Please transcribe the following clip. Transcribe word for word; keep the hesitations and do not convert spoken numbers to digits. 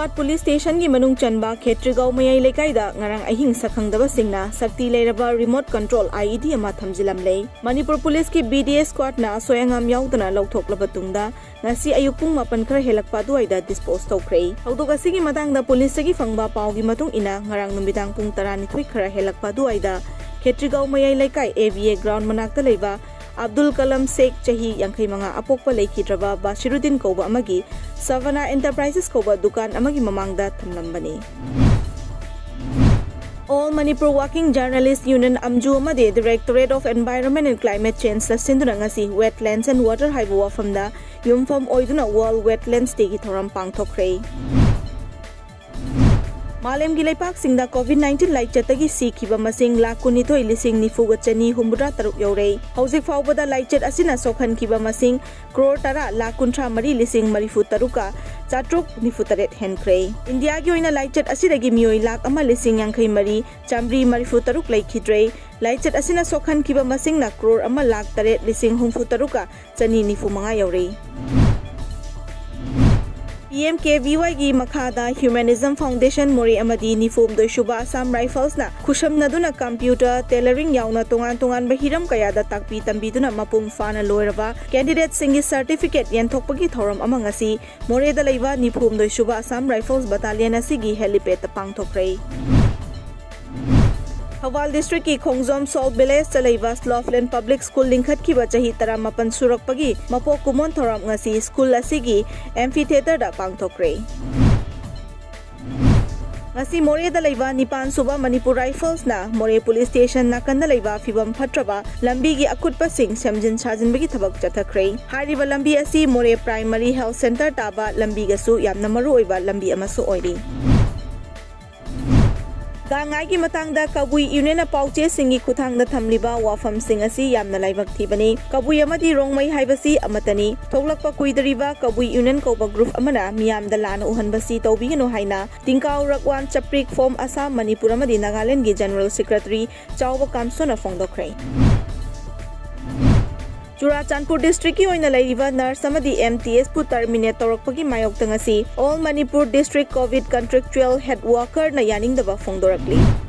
Squad Police Station ki manung chanba Khetrigau mayai lekaida ngarang ahing sakhangdaba singna sakti leiraba remote control I E D ama thamjilam lei. Manipur Police ki B D A squad na soyangam yaudana lauthokla tungda ngasi ayuk pung mapan khara helakpa duaida dispose tawkhrei. Haudok asigi matangda police gi fangba pau gi matung ina ngarang numidang pung taranithoi khara helakpa duaida Khetrigau mayai lekai A V A ground manakta leiba Abdul Kalam Sheikh Chahi Yankai Manga Apokpa Leikhidraba Bashiruddin Koba Amagi Savannah Enterprises Koba Dukan Amagi Mamangda Thamlambani. All Manipur Working Journalists Union Amju Amade Directorate of Environment and Climate Change la sinduna ngasi Wetlands and Water Haibu wafamda yumfam oiduna World Wetlands Day ki thoram pangthokhrei. Malem gi leipak singda COVID nineteen lai chatagi sikhiba masing lakh kunithoi lising nifuga chani humra taruk yaurei. Hojik faubada lai chat asina sokhan kiba masing crore tara lakh kunthra mari lising marifu taruka chatruk nifutaret henkrei. India gi oina lai chat asidagi mioi lakh ama lising yangkhai mari chamri marifu taruk leikhidrei. Lai chat asina sokhan kiba masing na crore ama lakh taret lising humfu taruka chani nifu manga yaurei. P M K V Y gi makhada Humanism Foundation Mori amadi nifum doi shuba Assam Rifles na khusham naduna computer tailoring yauna tongan tongan bahiram kayada takpi tambiduna mapum fana loiraba candidate singi certificate yanthokpagi thoram amangasi Mori da leiba nifum doi shuba Assam Rifles battalion asigi helipad ta pangthokhrei. Hawal District ki Khongjom Salt Village Chalaiba Sloughlin Public School lingkhat ki bachahi taramapan surakpagi mapo kumon thoram ngasi school asigi amphitheater da pangthokhrei. Ngasi More da leiba nipan suba Manipur Rifles na More Police Station nakanda leiba fibam phatraba lambi gi akutpa sing semjin sajinbagi thabak chathakhrei. Hariba lambi asi More Primary Health Center taba lambi gasu yamna maru oiba lambi amasu oiri. Gangai ki matangda Kabui Union na pauche singi kuthangda thamliba wafam sing asi yamna laibak thibani Kabui amadi rongmai haibasi amatani thoglakpa kuidariba Kabui Union koba group amana miyamda lana uhanbasi tawbigano haina tingkau rakwan chaprik form Assam Manipur amadi Nagaland gi General Secretary Chawba Kamsona fongdokhrei. Churachandpur District ki oina laiba nurse amadi M T S pu terminate torokpagi mayok tangasi All Manipur District COVID Contractual Head Worker na yaningdaba fongdorakli.